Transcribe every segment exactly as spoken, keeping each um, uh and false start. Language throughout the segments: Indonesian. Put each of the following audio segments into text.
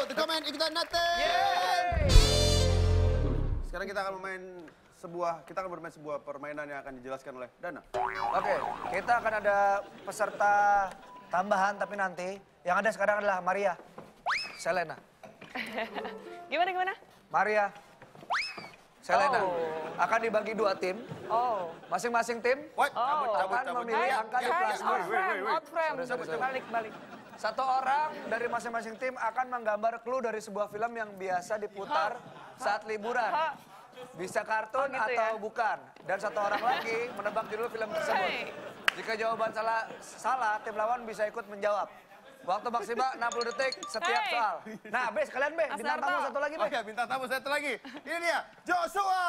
to comment ikutan nothing. Yeay. Sekarang kita akan bermain sebuah, kita akan bermain sebuah permainan yang akan dijelaskan oleh Dana. Oke, kita akan ada peserta tambahan tapi nanti. Yang ada sekarang adalah Maria, Selena. Gimana, gimana? Maria, Selena. Oh. Akan dibagi dua tim. Oh. Masing-masing tim What? Oh. Cabut, cabut, akan cabut. memilih Ya, angka ya, di ya, plasma. ya. Out frame, out frame. Sorry, sorry, sorry. Balik, balik. Satu orang dari masing-masing tim akan menggambar clue dari sebuah film yang biasa diputar saat liburan. Ha. Bisa kartun Oh, gitu atau ya? bukan. Dan satu orang lagi menebak judul film tersebut. Hey. Jika jawaban salah, salah, tim lawan bisa ikut menjawab. Waktu maksimal enam puluh detik setiap Hey. soal. Nah, Bes, kalian Be, Mas bintang tamu Narto. satu lagi Be. Oke, bintang tamu satu lagi. Ini dia, Joshua.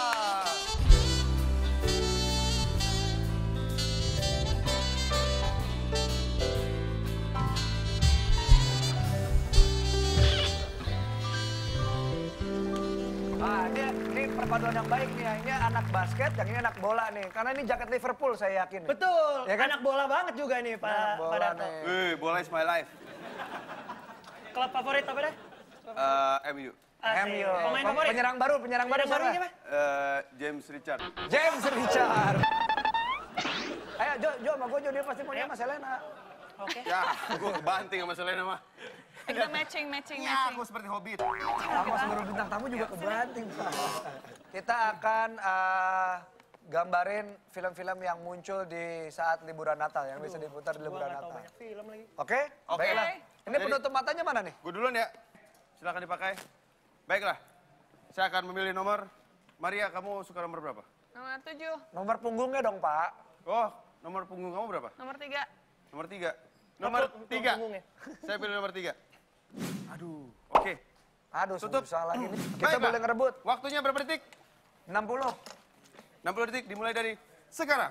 Ah, dia, ini perpaduan yang baik nih ya. Ini anak basket, yang ini anak bola nih. Karena ini jaket Liverpool saya yakin. nih. Betul, Ya kan? anak bola banget juga nih Ini Pak anak Pak bola Darto. nih. Wih, bola is my life. Klub favorit apa deh? Eh, M U. M U. Pemain favorit? Penyerang baru, penyerang baru Pemain baru siapa? siapa? Eh, James Richard. James Richard. Ayo Jo, Jo sama gue Jo, dia pasti punya sama Selena. Oke. Ya, gue kebanting sama Selena mah. Kita matching, matching, Ya, matching. aku seperti hobbit. Sama seluruh bintang tamu juga kebanting. Pak. Kita akan eh, gambarin film-film yang muncul di saat liburan Natal, yang bisa diputar di Gua liburan nggak tahu Natal. banyak film lagi. Oke? Oke. Baiklah. Ini Jadi- penutup matanya mana nih? Gue duluan ya. Silakan dipakai. Baiklah. Saya akan memilih nomor. Maria, kamu suka nomor berapa? Nomor tujuh, Nomor punggungnya dong, Pak. Oh, nomor punggung kamu berapa? nomor tiga. Nomor tiga. Nomor Nomor tiga. punggungnya. Saya pilih nomor tiga. Aduh. Oke. Aduh, Tutup. susah lagi nih. Kita Baiklah. boleh ngerebut. Waktunya berapa detik? enam puluh. enam puluh detik dimulai dari sekarang.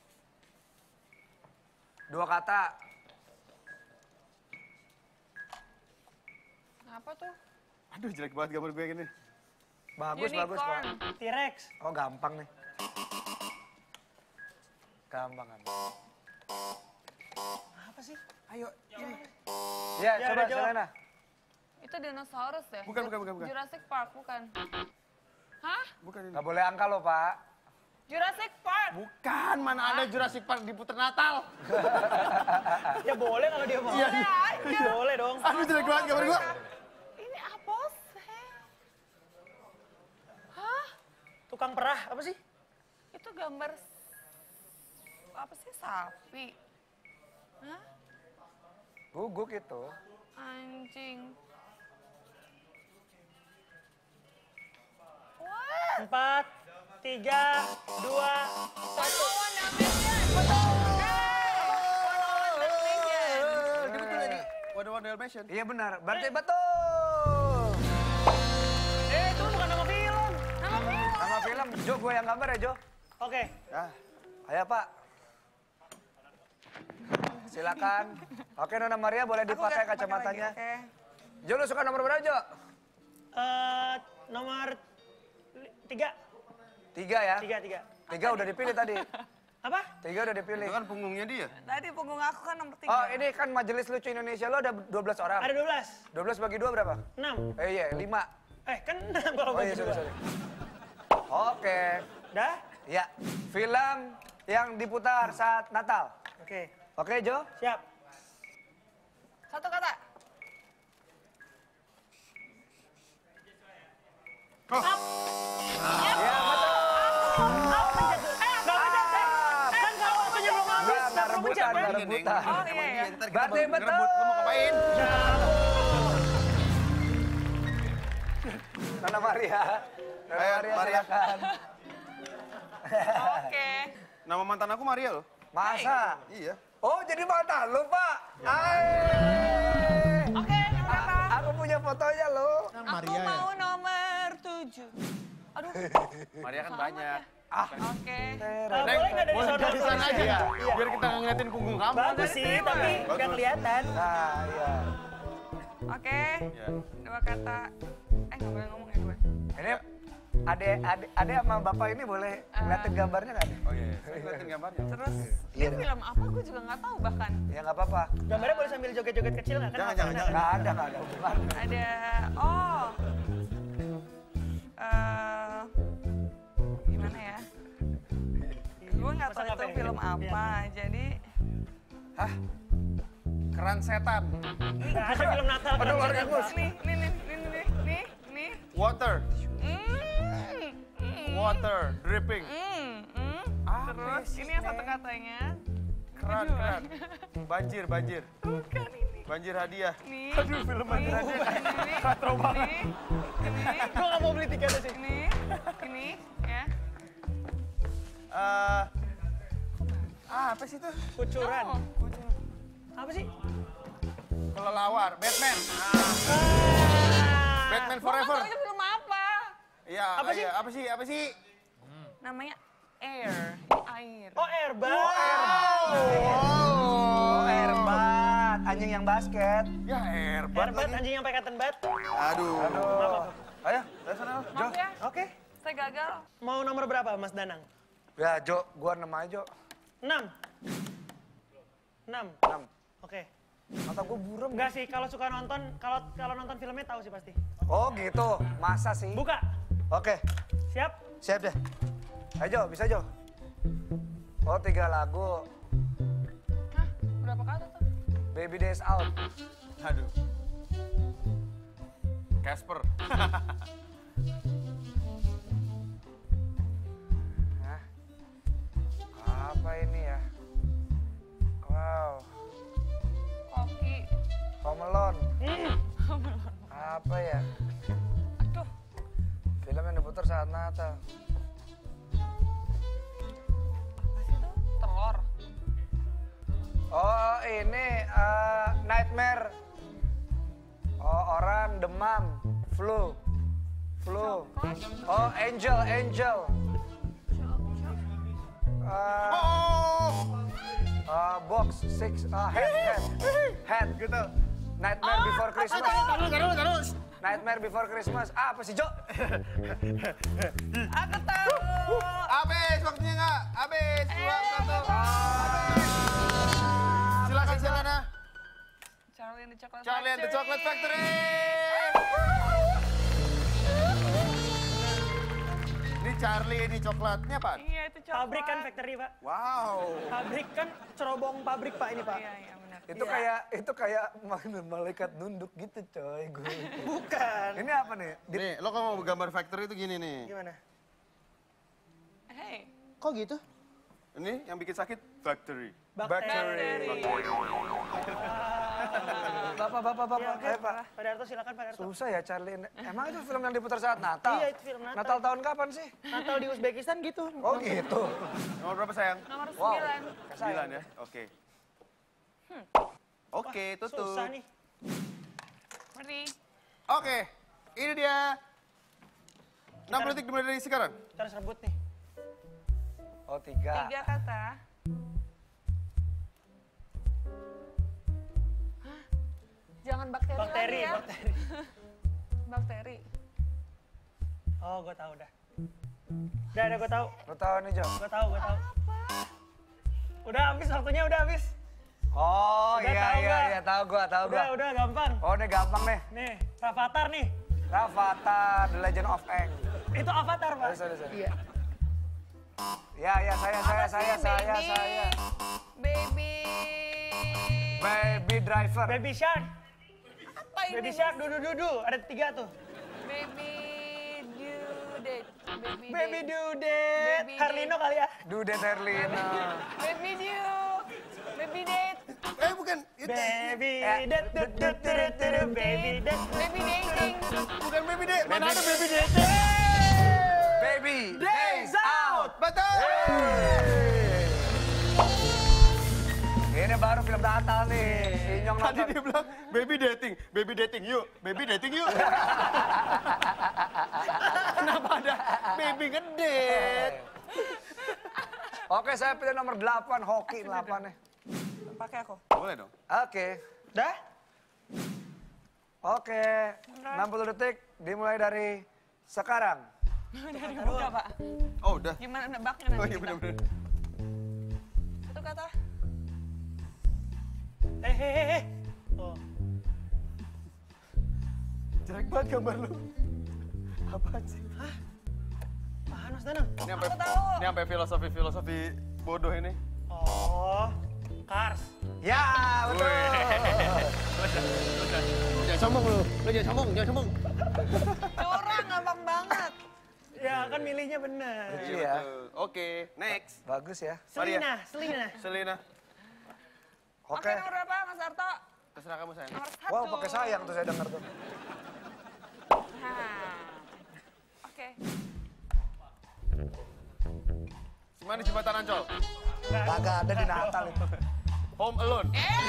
Dua kata. Apa tuh? Aduh, jelek banget gambar gue gini. Bagus, bagus, Pak. Unicorn. T-Rex. Oh, gampang nih. Gampang kan. Apa sih? Ayo, ini. Ya, Ya, coba udah jawab. Selena. Itu dinosaurus ya? Bukan, bukan, bukan, bukan. Jurassic Park, bukan? Hah? Bukan ini. Nggak boleh angka loh, Pak. Jurassic Park? Bukan, mana ada Jurassic Park diputar Natal. Ya boleh kalau dia mau. Iya, Boleh aja. Boleh dong. Aduh, jelek banget gambar gue. Ini apa sih? Hah? Tukang perah, apa sih? Itu gambar s- apa sih, sapi? Hah? Guguk itu. Anjing. What? Empat, tiga, dua, Satu. Betul. Ini betul tadi. One One Dalmatian. Iya benar. Berarti betul. Eh, itu bukan nama film. Nama film. Sama film, Jo, gue yang gambar ya, Jo. Oke. Ah, Ayo, Pak. Silakan. Oke, Nona Maria boleh Aku dipakai nggak pakai kacamatanya. lagi, oke. Jo, lu suka nomor berapa, Jo? Eh, nomor li- tiga. Tiga ya? Tiga, tiga. Tiga udah dipilih tadi. Apa? Tiga udah dipilih. itu kan punggungnya dia. Tadi punggung aku kan nomor tiga. Oh, ini kan Majelis Lucu Indonesia lo ada dua belas orang. Ada dua belas. dua belas bagi dua berapa? Enam. Eh iya, lima. Eh, kan enam kalau Oh iya, bagi sorry, dua. sorry. Oke. Dah? Ya, film yang diputar saat Natal. Oke. Oke, Jo? Siap. Satu kata. Oh, Ya, betul. Nggak pencet, Teh. Kan kalau waktunya belum habis, Enggak, enggak nggak perlu rebutan, pencet, enggak kan? rebutan. Oh, iya, iya. Ntar kita Berarti baru betul. ngerebut. Lu mau ngapain? Nona Maria. Nona Ayo, Maria, Maria. silakan. Oke. Nama mantan aku Maria loh. Masa? Iya. Oh, jadi mantan lu, Pak? Hai. Oke, nomor berapa? Aku punya fotonya lo. Aku mau nomor tujuh. Aduh. Maria kan Sama banyak. ya. Ah, Oke. Eh, Neng, boleh nggak dari boleh sono dari sana aja tulisnya? ya? Iya. Biar kita ngeliatin punggung kamu. Bagus sih, tapi nggak Bagus. kelihatan. Nah, iya. Oke. Ya. Dua kata. Eh, nggak boleh ngomong ya gue. Ini ade, ade, ade sama bapak ini boleh ngeliatin gambarnya nggak deh? Oh iya, iya. Saya ngeliatin gambarnya. Terus Iya, ini film apa gue juga nggak tahu bahkan. Ya nggak apa-apa. Gambarnya boleh sambil joget-joget kecil nggak? Kan Jangan, makanan jangan, ada. Nggak ada, nggak ada hubungan. Ada oh. eh gimana ya? Gue nggak tahu Pesan itu apa ya? film apa. Jadi Hah? Keran setan. Nggak ada film Natal. kan? Aduh, Lord Mus. nih nih nih nih nih nih nih. Water. Hmm. Hmm. Water. Dripping. Hmm. Hmm. Apa Terus sih, ini yang satu Neng? katanya. Keran, Kedua. keran. Banjir, banjir. Bukan ini. Banjir hadiah. Nih. Aduh, film banjir Nih, hadiah. Ini. Katro banget. Ini. Ini. Gue nggak mau beli tiketnya sih. Ini. Ini. Ya. Eh, ah, apa sih itu? Kucuran. Oh. Apa sih? Kelelawar. Batman. Ah, Ah. Batman Gue nggak Forever. tahu itu film apa. Iya, Apa sih? iya. Apa sih? Apa sih? Namanya Air. Air. Oh, Airbus. Oh, Airbat, anjing yang basket. Ya, airbat Airbus lagi. anjing yang pakai cotton bud. Aduh. Aduh. Ayo, Dari sana. Maaf ya, Oke. saya gagal. Mau nomor berapa, Mas Danang? ya Jo, gua enam aja Jo. Enam. Enam. Enam. Oke. Mata gua buram. Enggak sih, kalau suka nonton, kalau kalau nonton filmnya tahu sih pasti. Oh gitu, masa sih? Buka. Oke, Siap? siap deh. Ayo Jo, bisa Jo. Oh tiga lagu, Hah? Berapa kata tuh? Baby Days Out. Aduh. Casper. Hah? Apa ini ya? Wow, Koki. Home Alone. Hmm. Apa ya? Aduh. Film yang diputar saat Natal. Apa sih tuh? Telur. Oh ini eh, Nightmare. Oh orang demam, flu, flu. Oh Angel, Angel. Eh, Oh. eh, box six, uh, head, head, head. Gitu. Nightmare Before Christmas. Terus, terus, terus. Nightmare Before Christmas. Ah, apa sih Jo? Aku tahu. Habis waktunya nggak? Habis. Dua, satu. Silakan, silakan ya. Charlie and the Chocolate Charlie and the Chocolate Factory. Ini Charlie, ini coklatnya, Pak. Iya itu coklat. Pabrik kan factory, Pak. Wow. Pabrik kan cerobong pabrik, Pak, ini, Pak. Iya iya benar. Itu kayak itu kayak ma- malaikat nunduk gitu coy. Gue. Bukan. Ini apa nih? Di- Nih, lo kalau mau gambar factory itu gini nih. Gimana? Hey. Kok gitu? Ini yang bikin sakit factory. Bakteri. Bapak, bapak, bapak. Iya, oke. Ayo, Pak. Pak Darto, silakan Pak Darto. Susah ya Charlie. Emang itu film yang diputar saat Natal? Iya, itu film Natal. Natal tahun kapan sih? Natal di Uzbekistan gitu. Oh gitu. Nomor berapa, sayang? Nomor Wow. sembilan. Sembilan ya? Oke. Oke, tutup. Susah nih. Ready? Oke, ini dia. enam puluh detik dimulai dari sekarang. Kita harus rebut nih. Oh tiga. Tiga kata. Hah? Jangan bakteri, Bakteri, lagi ya. bakteri. Bakteri. Oh, gue tahu dah. Udah, udah gue tahu. Lo tau nih Jo? Gue tahu, gue tahu. Udah habis waktunya, udah habis. Oh Udah iya tahu iya nggak? iya tahu gua tahu gua. Udah, udah gampang. Oh ini gampang nih. Nih, Rafathar nih. Rafathar, The Legend of Aang. Itu Avatar, Pak. Sorry, sorry, sorry. Iya. Ya ya saya saya Apa saya sih, saya baby? saya. Baby. Baby Driver. Baby Shark. Apa ini? Baby Shark, dudu dudu. Ada tiga tuh. Baby Dudet. Baby, Baby Date. Dudet. Baby Harlino kali ya. Dude Terlina. Baby Dew. Baby Date. Eh, bukan. Itu. Baby Eh. det dut dut dut dut baby det. Baby Dating. Bukan baby date. Mana ada baby date? Baby Days Out. Betul. Ini baru film Natal nih. Inyong Tadi nonton. dia bilang baby dating, baby dating yuk, baby dating yuk. Kenapa ada baby ngedate? Oke, saya pilih nomor delapan, hoki delapan nih. Pakai aku. Boleh dong. Oke. Dah? Oke. enam puluh detik dimulai dari sekarang. Dari buka, Pak. Oh, udah. Gimana nebaknya nanti Oh iya kita? bener-bener. Satu kata. Eh, eh, eh, eh. Oh. Jelek banget gambar lu. Apaan sih? Apaan Mas Danang? Ini sampai Aku tahu. ini sampai filosofi-filosofi bodoh ini. Oh, Cars. Ya, betul. Jangan sombong lu. Lu jangan sombong, jangan sombong. Curang, gampang banget. Ya kan milihnya bener. Lucu ya. betul. Oke, next. Bagus ya. Maria. Selina, Selina. Selina. Oke, Oke. nomor berapa, Mas Arto? Terserah kamu sayang. Nomor satu. Wow, pakai sayang tuh saya dengar tuh. Nah. Oke. Gimana di jembatan Ancol? Kagak ada di Natal itu. Home Alone.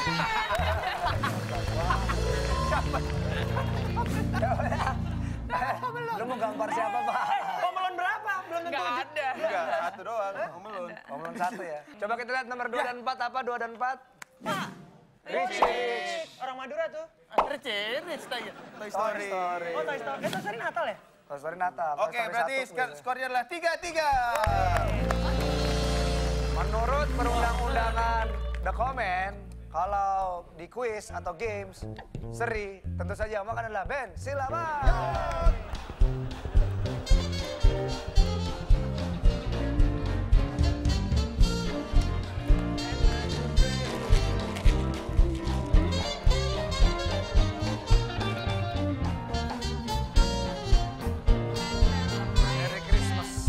Lu mau gambar siapa, Pak? Pemelon berapa? Belum tentu. Nggak ada. Enggak, satu doang. Home Alone. Omong satu ya. Coba kita lihat nomor dua dan empat apa? dua dan empat. Pak. Richie. Orang Madura tuh. Rich, Rich, Toy Toy Story. Story. Oh, Toy Story. Eh, Toy Story Natal ya? Toy Story Natal. Toy Oke, Story berarti satu skor- tuh. skornya adalah tiga tiga. Menurut perundang-undangan The Comment, kalau di quiz atau games, seri, tentu saja yang makan adalah Ben. Silakan. Merry Christmas.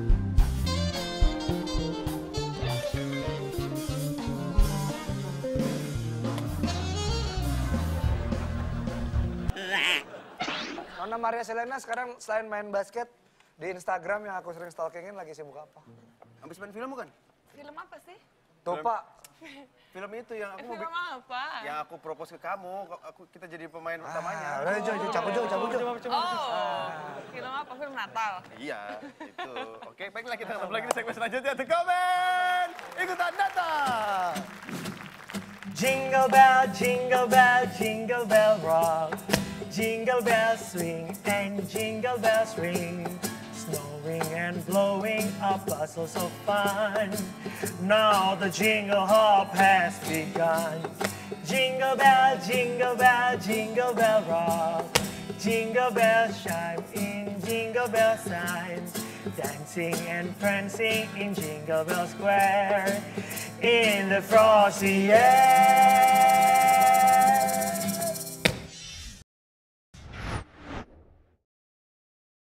Nona Maria Selena sekarang selain main basket, di Instagram yang aku sering stalkingin lagi sibuk apa? Habis main film bukan? Film apa sih? Tuh Pak, Film itu yang aku mau Film bikin. apa? Yang aku propose ke kamu, aku kita jadi pemain ah, utamanya. udah Jo, Jo, cabut Jo, cabut Jo. Oh, film apa? Film Natal. Iya, itu. Oke, baiklah kita ketemu lagi di segmen selanjutnya. The Comment! Ikutan datang! Jingle bell, jingle bell, jingle bell rock. Jingle bells swing and jingle bells ring. Snowing and blowing a bustle so fun. Now the jingle hop has begun. Jingle bell, jingle bell, jingle bell rock. Jingle bells chime in jingle bell time. Dancing and prancing in Jingle Bell Square. In the frosty air.